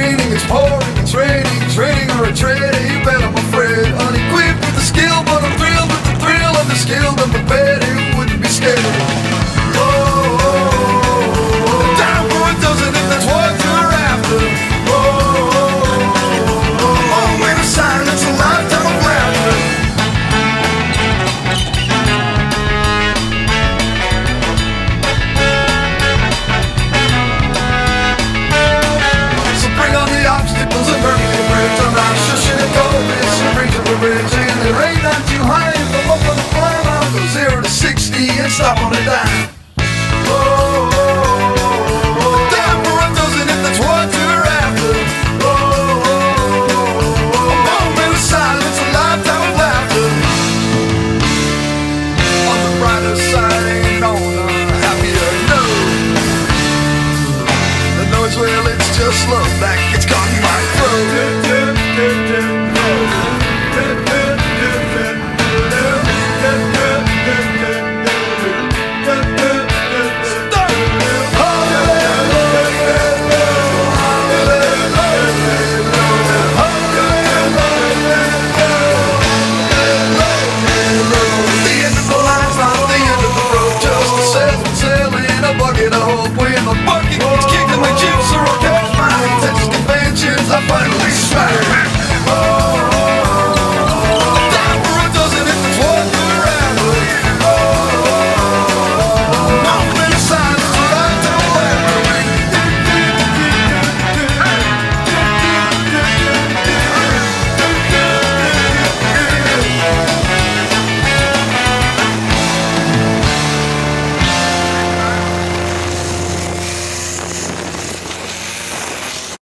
raining, it's pouring, it's raining or a trading. You bet I'm afraid, unequipped with the skill, but I'm thrilled with the thrill of the skill. I'm prepared, who wouldn't be scared? Down for a dozen if that's what you're after. Wait a silence, a lifetime of laughter. So bring on the obstacles and burn the bridge. I'm not shushing and going this. So bring to the bridge and the rain not too high. If I'm up on the climb, I'll go 0 to 60 and stop on a dime. Down for a dozen if that's what you're after. A moment of silence, a lifetime of laughter. On the brighter side, ain't on a happier note. The noise, well, it's just love that gets caught in my throat.